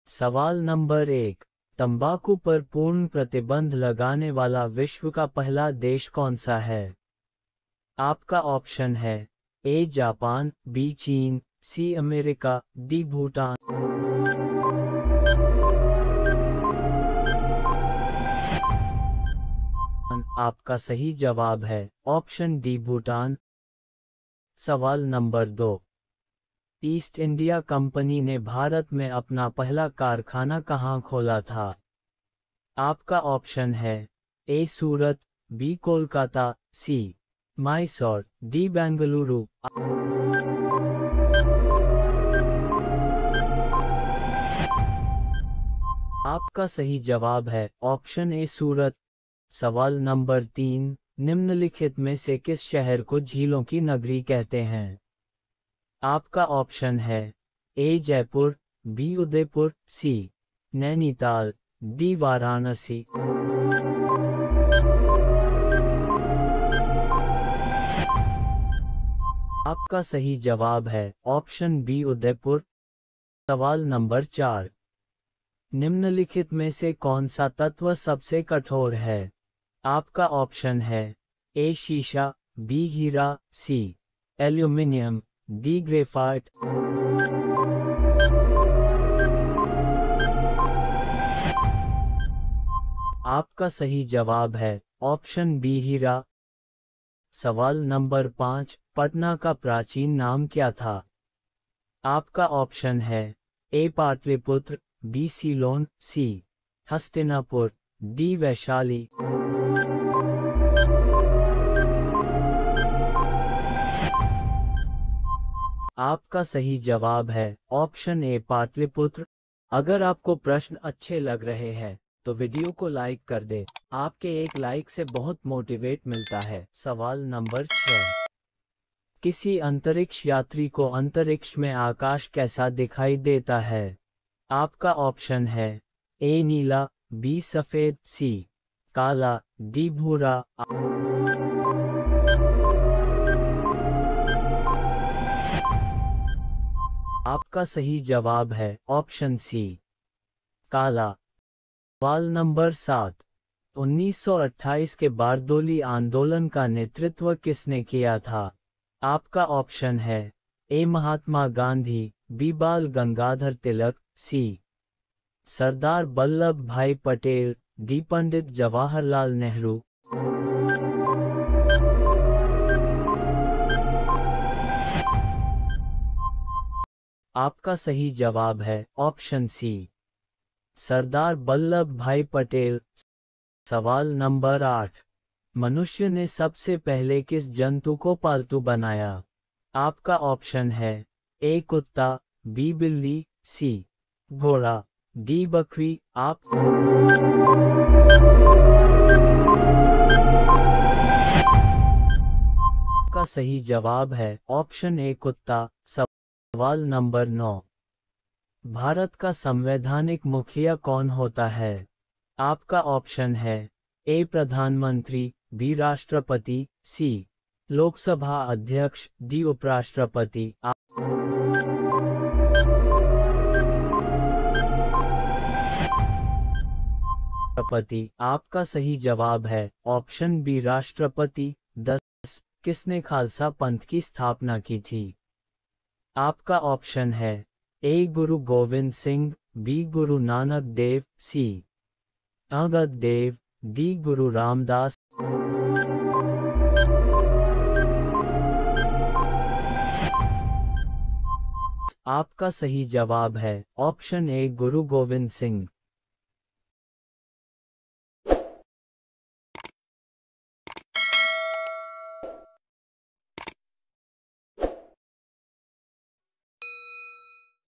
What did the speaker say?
सवाल नंबर 1, तंबाकू पर पूर्ण प्रतिबंध लगाने वाला विश्व का पहला देश कौन सा है? आपका ऑप्शन है ए जापान, बी चीन, सी अमेरिका, डी भूटान। आपका सही जवाब है ऑप्शन डी भूटान। सवाल नंबर 2, ईस्ट इंडिया कंपनी ने भारत में अपना पहला कारखाना कहाँ खोला था? आपका ऑप्शन है A Surat, B Kolkata, C Mysore, D Bengaluru. आपका सही जवाब है ऑप्शन ए सूरत। सवाल नंबर 3, निम्नलिखित में से किस शहर को झीलों की नगरी कहते हैं? आपका ऑप्शन है A Jaipur, B Udaipur, C Nainital, D Varanasi. आपका सही जवाब है ऑप्शन बी उदयपुर। सवाल नंबर 4, निम्नलिखित में से कौन सा तत्व सबसे कठोर है? आपका ऑप्शन है ए शीशा, बी हीरा, सी एल्यूमिनियम, डी ग्रेफाइट। आपका सही जवाब है ऑप्शन बी हीरा। सवाल नंबर 5, पटना का प्राचीन नाम क्या था? आपका ऑप्शन है A Pataliputra, B Ceylon, C Hastinapur, D Vaishali. आपका सही जवाब है ऑप्शन ए पाटलिपुत्र। अगर आपको प्रश्न अच्छे लग रहे हैं तो वीडियो को लाइक कर दे, आपके एक लाइक से बहुत मोटिवेट मिलता है। सवाल नंबर 6, किसी अंतरिक्ष यात्री को अंतरिक्ष में आकाश कैसा दिखाई देता है? आपका ऑप्शन है ए नीला, बी सफेद, सी काला, डी भूरा। आपका सही जवाब है ऑप्शन सी काला। सवाल नंबर 7, 1928 के बारदोली आंदोलन का नेतृत्व किसने किया था? आपका ऑप्शन है ए महात्मा गांधी, बी बाल गंगाधर तिलक, सी सरदार वल्लभ भाई पटेल, डी पंडित जवाहरलाल नेहरू। आपका सही जवाब है ऑप्शन सी सरदार वल्लभ भाई पटेल। सवाल नंबर 8, मनुष्य ने सबसे पहले किस जंतु को पालतू बनाया? आपका ऑप्शन है ए कुत्ता, बी बिल्ली, सी घोड़ा, डी बकरी। आपका सही जवाब है ऑप्शन ए कुत्ता। सवाल नंबर 9, भारत का संवैधानिक मुखिया कौन होता है? आपका ऑप्शन है ए प्रधानमंत्री, बी राष्ट्रपति, सी लोकसभा अध्यक्ष, डी उपराष्ट्रपति। आपका सही जवाब है ऑप्शन बी राष्ट्रपति। 10, किसने खालसा पंथ की स्थापना की थी? आपका ऑप्शन है ए गुरु Govind Singh, B Guru Nanak Dev, C Angad Dev, D Guru Ramdas. आपका सही जवाब है option A Guru Govind Singh.